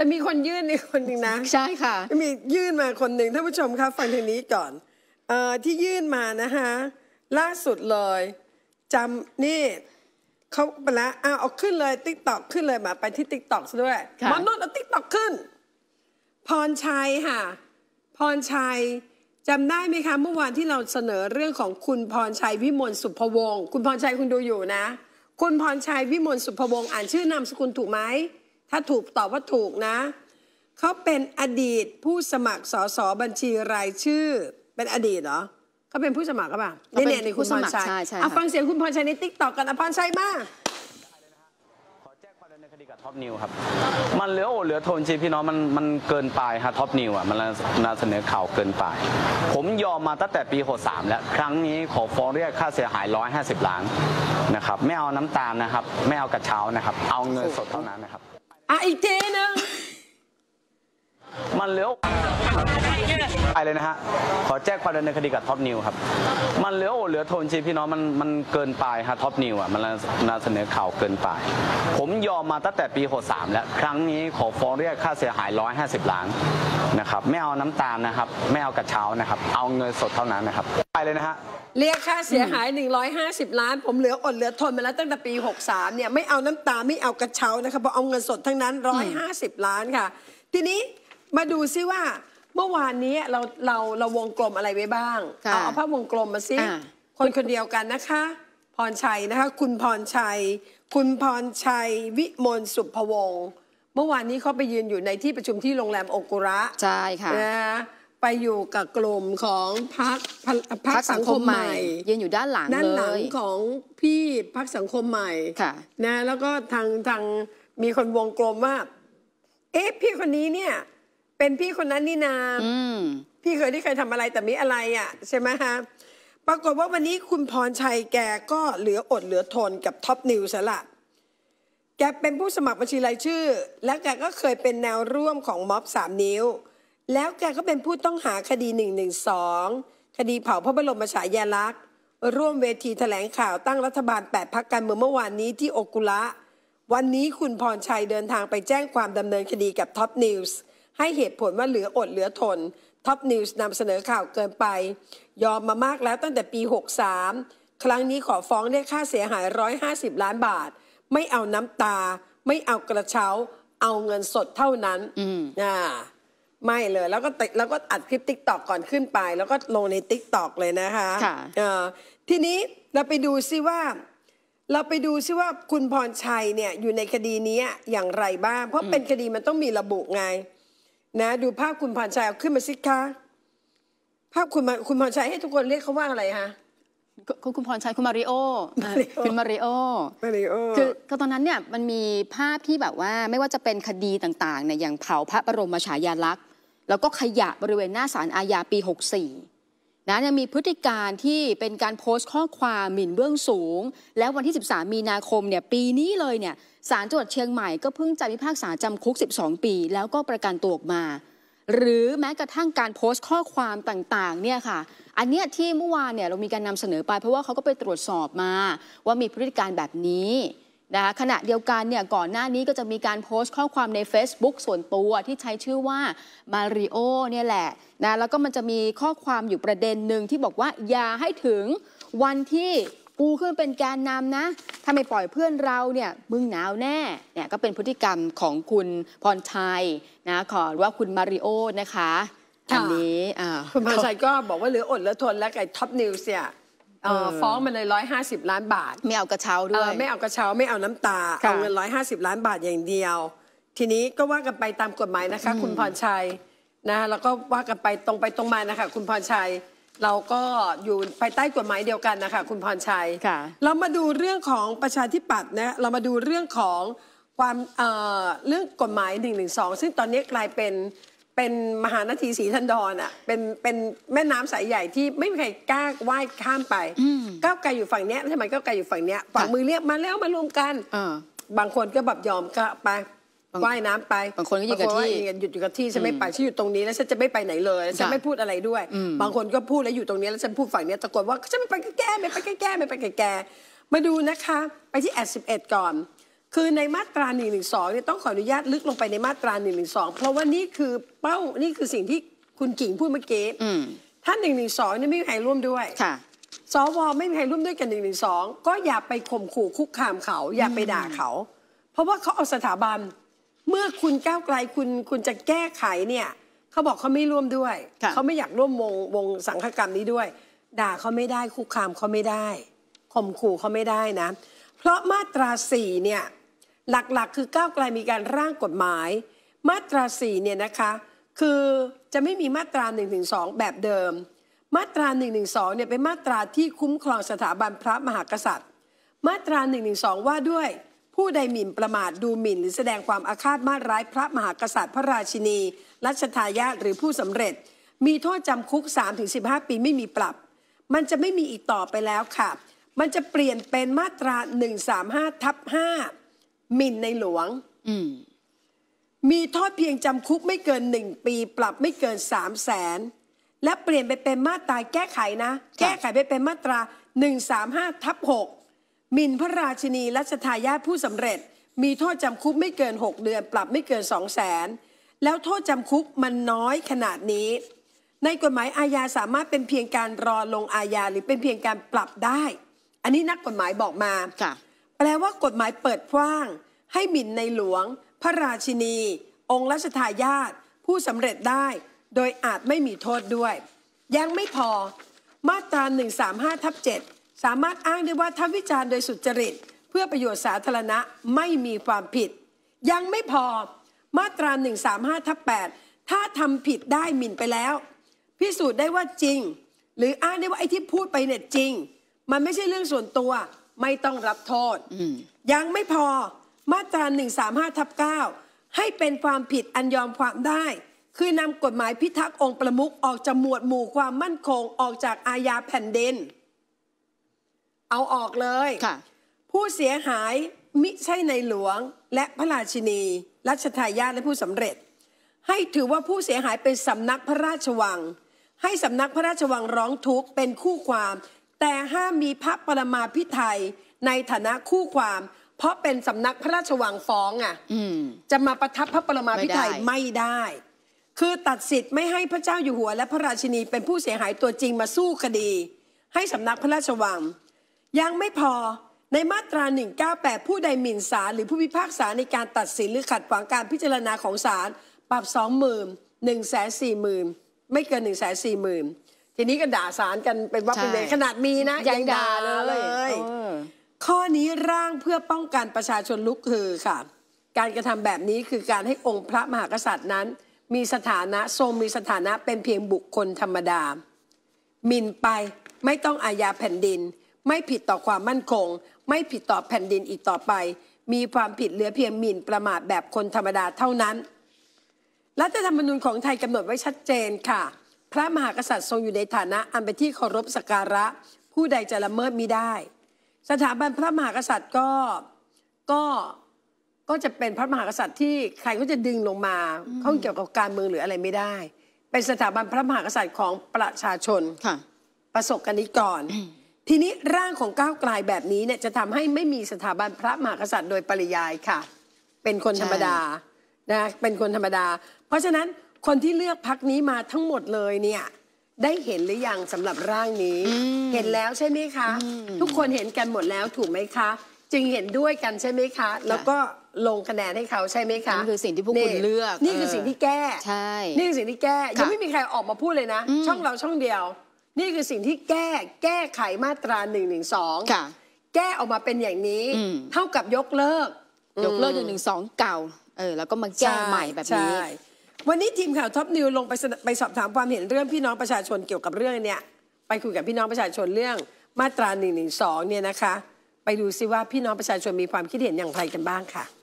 แต่มีคนยื่นอีกคนหนึ่งนะใช่ค่ะมียื่นมาคนหนึ่งท่านผู้ชมคะฟังทางนี้ก่อนที่ยื่นมานะคะล่าสุดเลยจำนี่เขาไปแล้วเอาขึ้นเลยติ๊กต็อกขึ้นเลยมาไปที่ติ๊กต็อกซะด้วยมนุษย์เอาติ๊กต็อกขึ้นพรชัยค่ะพรชัยจำได้ไหมคะเมื่อวานที่เราเสนอเรื่องของคุณพรชัยวิมลสุภวงศ์คุณพรชัยคุณดูอยู่นะคุณพรชัยวิมลสุภวงศ์อ่านชื่อนามสกุลถูกไหมถ้าถูกตอบว่าถูกนะเขาเป็นอดีตผู้สมัครสสบัญชีรายชื่อเป็นอดีตเหรอเขาเป็นผู้สมัครหรือเปล่านี่เนี่ยในคุณพรชัยฟังเสียงคุณพรชัยในติ๊กต็อกกันพรชัยมากขอแจ้งความดำเนินคดีกับท็อปนิวครับมันเหลือโอเหลือทนจริงพี่น้องมันเกินไปฮะท็อปนิวมันนำเสนอข่าวเกินไปผมยอมมาตั้งแต่ปี63แล้วครั้งนี้ขอฟ้องเรียกค่าเสียหาย150 ล้านนะครับไม่เอาน้ำตาลนะครับไม่เอากระเช้านะครับเอาเงินสดเท่านั้นนะครับอีกทีนึงมันเหลืออะไรเลยนะฮะขอแจ้งความดำเนินคดีกับท็อปนิวครับมันเหลือโอเหลือทนจริงพี่น้องมันเกินไปฮะท็อปนิวมันนำเสนอข่าวเกินไปผมยอมมาตั้งแต่ปี63แล้วครั้งนี้ขอฟ้องเรียกค่าเสียหาย150 ล้านนะครับไม่เอาน้ำตาลนะครับไม่เอากระเช้านะครับเอาเงินสดเท่านั้นนะครับไปเลยนะฮะเรียกค่าเสียหาย150 ล้านผมเหลืออดเหลือทนมาแล้วตั้งแต่ปี63เนี่ยไม่เอาน้ำตาไม่เอากระเช้านะครับเพราะเอาเงินสดทั้งนั้น150 ล้านค่ะทีนี้มาดูซิว่าเมื่อวานนี้เราวงกลมอะไรไว้บ้างเอาภาพวงกลมมาซิคนเดียวกันนะคะพรชัยนะคะคุณพรชัยวิมลสุภวงศ์เมื่อวานนี้เขาไปยืนอยู่ในที่ประชุมที่โรงแรมโอกุระใช่ค่ะนะไปอยู่กับกลุ่มของพรรคสังคมใหม่ยืนอยู่ด้านหลังของพี่พรรคสังคมใหม่นะแล้วก็ทางมีคนวงกลมว่าพี่คนนี้เนี่ยเป็นพี่คนนั้นนี่นาพี่เคยที่เคยทำอะไรแต่มีอะไรอ่ะใช่ไหมฮะปรากฏว่าวันนี้คุณพรชัยแกก็เหลืออดเหลือทนกับท็อปนิวส์ละแกเป็นผู้สมัครบัญชีรายชื่อและแกก็เคยเป็นแนวร่วมของม็อบ3 นิ้วแล้วแกก็เป็นผู้ต้องหาคดี112คดีเผาพระบรมฉายาลักษณ์ร่วมเวทีแถลงข่าวตั้งรัฐบาล8 พรรคการเมืองเมื่อวานนี้ที่โอกุระวันนี้คุณพรชัยเดินทางไปแจ้งความดำเนินคดีกับท็อปนิวส์ให้เหตุผลว่าเหลืออดเหลือทนท็อปนิวส์นำเสนอข่าวเกินไปยอมมามากแล้วตั้งแต่ปี63ครั้งนี้ขอฟ้องเรียกค่าเสียหาย150 ล้านบาทไม่เอาน้ำตาไม่เอากระเช้าเอาเงินสดเท่านั้นไม่เลยแล้วก็อัดคลิปติ๊กต็อกก่อนขึ้นไปแล้วก็ลงในติ๊กต็อกเลยนะคะทีนี้เราไปดูซิว่าคุณพรชัยเนี่ยอยู่ในคดีนี้อย่างไรบ้างเพราะเป็นคดีมันต้องมีระบุไงนะดูภาพคุณพรชัยเอาขึ้นมาสิคะภาพคุณพรชัยให้ทุกคนเรียกเขาว่าอะไรคะคุณพรชัยคุณมาริโอคุณมาริโอคือตอนนั้นเนี่ยมันมีภาพที่แบบว่าไม่ว่าจะเป็นคดีต่างๆเนี่ยอย่างเผาพระบรมฉายาลักษณ์แล้วก็ขยะบริเวณหน้าศาลอาญาปี64นะยังมีพฤติการที่เป็นการโพสต์ข้อความหมิ่นเบื้องสูงแล้ววันที่13 มีนาคมเนี่ยปีนี้เลยเนี่ยศาลจังหวัดเชียงใหม่ก็เพิ่งจะพิพากษาจำคุก12 ปีแล้วก็ประกันตัวออกมาหรือแม้กระทั่งการโพสต์ข้อความต่างๆเนี่ยค่ะอันเนี้ยที่เมื่อวานเนี่ยเรามีการนำเสนอไปเพราะว่าเขาก็ไปตรวจสอบมาว่ามีพฤติการแบบนี้นะคะขณะเดียวกันเนี่ยก่อนหน้านี้ก็จะมีการโพสต์ข้อความใน Facebook ส่วนตัวที่ใช้ชื่อว่ามาริโอเนี่ยแหละนะแล้วก็มันจะมีข้อความอยู่ประเด็นหนึ่งที่บอกว่าอย่าให้ถึงวันที่กูขึ้นเป็นแกนนำนะถ้าไม่ปล่อยเพื่อนเราเนี่ยมึงหนาวแน่เนี่ยก็เป็นพฤติกรรมของคุณพรชัยนะขอว่าคุณมาริโอนะคะอันนี้คุณพรชัยก็บอกว่าเหลืออดเหลือทนและไอ้ท็อปนิวส์เนี่ยฟ้องมันเลย150 ล้านบาทไม่เอากระเช้าด้วยไม่เอากระเช้าไม่เอาน้ำตาเอาเงิน150 ล้านบาทอย่างเดียวทีนี้ก็ว่ากันไปตามกฎหมายนะคะคุณพรชัยนะแล้วก็ว่ากันไปตรงมานะคะคุณพรชัยเราก็อยู่ภายใต้กฎหมายเดียวกันนะคะคุณพรชัยเรามาดูเรื่องของประชาธิปัตย์นะเรามาดูเรื่องของความเรื่องกฎหมาย112ซึ่งตอนนี้กลายเป็นมหานาทีศรีธันดรเป็นแม่น้ำสายใหญ่ที่ไม่มีใครกล้าว่ายข้ามไปก้าวไกลอยู่ฝั่งนี้ทำไมก้าวไกลอยู่ฝั่งนี้ฝั่งมือเรียกมาแล้วมารวมกันบางคนก็แบบยอมก็ไปว่ายน้ำไปบางคนก็หยุดกับที่หยุดอยู่กับที่ฉันไม่ไปฉันอยู่ตรงนี้แล้วฉันจะไม่ไปไหนเลยฉันไม่พูดอะไรด้วยบางคนก็พูดแล้วอยู่ตรงนี้แล้วฉันพูดฝั่งนี้ตะโกนว่าฉันไม่ไปแก้ไม่ไปแก้มาดูนะคะไปที่11ก่อนคือในมาตรา112เนี่ยต้องขออนุญาตลึกลงไปในมาตรา112เพราะว่านี่คือนี่คือสิ่งที่คุณกิ่งพูดเมื่อกี้ถ้า112เนี่ยไม่มีใครร่วมด้วยสวไม่มีใครร่วมด้วยกัน112ก็อย่าไปข่มขู่คุกคามเขาอย่าไปด่าเขาเพราะว่าเขาเอาสถาบันเมื่อคุณก้าวไกลคุณจะแก้ไขเนี่ยเขาบอกเขาไม่ร่วมด้วยเขาไม่อยากร่วมวงสังฆกรรมนี้ด้วยด่าเขาไม่ได้คุกคามเขาไม่ได้ข่มขู่เขาไม่ได้นะเพราะมาตรา4เนี่ยหลักๆคือก้าวไกลมีการร่างกฎหมายมาตรา4เนี่ยนะคะคือจะไม่มีมาตรา112แบบเดิมมาตรา112เนี่ยเป็นมาตราที่คุ้มครองสถาบันพระมหากษัตริย์มาตรา112ว่าด้วยผู้ใดหมิ่นประมาทดูหมิ่นหรือแสดงความอาฆาตมาร้ายพระมหากษัตริย์พระราชินีรัชทายาทหรือผู้สำเร็จมีโทษจำคุก 3-15 ปีไม่มีปรับมันจะไม่มีอีกต่อไปแล้วค่ะมันจะเปลี่ยนเป็นมาตรา135/5หมิ่นในหลวงมีโทษเพียงจำคุกไม่เกิน1 ปีปรับไม่เกิน300,000และเปลี่ยนไปเป็นมาตราแก้ไขนะแก้ไขไปเป็นมาตรา135/6หมิ่นพระราชินีรัชทายาทผู้สำเร็จมีโทษจำคุกไม่เกิน6 เดือนปรับไม่เกิน200,000แล้วโทษจำคุกมันน้อยขนาดนี้ในกฎหมายอาญาสามารถเป็นเพียงการรอลงอาญาหรือเป็นเพียงการปรับได้อันนี้นักกฎหมายบอกมาแปลว่ากฎหมายเปิดกว้างให้หมิ่นในหลวงพระราชินีองค์รัชทายาทผู้สำเร็จได้โดยอาจไม่มีโทษด้วยยังไม่พอมาตรา135/7สามารถอ้างได้ว่าถ้าวิจารณ์โดยสุจริตเพื่อประโยชน์สาธารณะไม่มีความผิดยังไม่พอมาตรา135/8ถ้าทำผิดได้หมิ่นไปแล้วพิสูจน์ได้ว่าจริงหรืออ้างได้ว่าไอ้ที่พูดไปเนี่ยจริงมันไม่ใช่เรื่องส่วนตัวไม่ต้องรับโทษยังไม่พอมาตรา135/9ให้เป็นความผิดอันยอมความได้คือนำกฎหมายพิทักษ์องค์ประมุขออกจากหมวดหมู่ความมั่นคงออกจากอาญาแผ่นดินเอาออกเลยผู้เสียหายมิใช่ในหลวงและพระราชินีรัชทายาทและผู้สำเร็จให้ถือว่าผู้เสียหายเป็นสำนักพระราชวังให้สำนักพระราชวังร้องทุกข์เป็นคู่ความแต่ห้ามมีพระปรมาภิไธยในฐานะคู่ความเพราะเป็นสำนักพระราชวังฟ้องจะมาประทับพระปรมาภิไธยไม่ได้คือตัดสิทธิ์ไม่ให้พระเจ้าอยู่หัวและพระราชินีเป็นผู้เสียหายตัวจริงมาสู้คดีให้สำนักพระราชวังยังไม่พอในมาตรา198ผู้ใดหมิ่นศาลหรือผู้พิพากษาในการตัดสินหรือขัดขวางการพิจารณาของศาลปรับ 20,000 140,000ไม่เกิน 140,000ทีนี้ก็ด่าศาลกันเป็นว่าเป็นเวรขนาดมีนะยังด่าเลยข้อนี้ร่างเพื่อป้องกันประชาชนลุกฮือค่ะการกระทำแบบนี้คือการให้องค์พระมหากษัตริย์นั้นมีสถานะทรงมีสถานะเป็นเพียงบุคคลธรรมดาหมิ่นไปไม่ต้องอาญาแผ่นดินไม่ผิดต่อความมั่นคงไม่ผิดต่อแผ่นดินอีกต่อไปมีความผิดเหลือเพียงหมิ่นประมาทแบบคนธรรมดาเท่านั้นรัฐธรรมนูญของไทยกำหนดไว้ชัดเจนค่ะพระมหากษัตริย์ทรงอยู่ในฐานะอันเป็นที่เคารพสักการะผู้ใดจะละเมิดมิได้สถาบันพระมหากษัตริย์ก็จะเป็นพระมหากษัตริย์ที่ใครก็จะดึงลงมาข้องเกี่ยวกับการเมืองหรืออะไรไม่ได้เป็นสถาบันพระมหากษัตริย์ของประชาชนประสบกนิกรทีนี้ร่างของก้าวไกลแบบนี้เนี่ยจะทำให้ไม่มีสถาบันพระมหากษัตริย์โดยปริยายค่ะเป็นคนธรรมดานะเป็นคนธรรมดาเพราะฉะนั้นคนที่เลือกพรรคนี้มาทั้งหมดเลยเนี่ยได้เห็นหรือยังสำหรับร่างนี้เห็นแล้วใช่ไหมคะทุกคนเห็นกันหมดแล้วถูกไหมคะจึงเห็นด้วยกันใช่ไหมคะแล้วก็ลงคะแนนให้เขาใช่ไหมคะนี่คือสิ่งที่พวกคุณเลือกนี่คือสิ่งที่แก้ใช่นี่คือสิ่งที่แก้ยังไม่มีใครออกมาพูดเลยนะช่องเราช่องเดียวนี่คือสิ่งที่แก้ไขมาตรา112แก้ออกมาเป็นอย่างนี้เท่ากับยกเลิก 112เก่าแล้วก็มาแก้ใหม่แบบนี้วันนี้ทีมข่าวท็อปนิวลงไปสอบถามความเห็นเรื่องพี่น้องประชาชนเกี่ยวกับเรื่องเนี้ยไปคุยกับพี่น้องประชาชนเรื่องมาตรา112เนี่ยนะคะไปดูซิว่าพี่น้องประชาชนมีความคิดเห็นอย่างไรกันบ้างค่ะ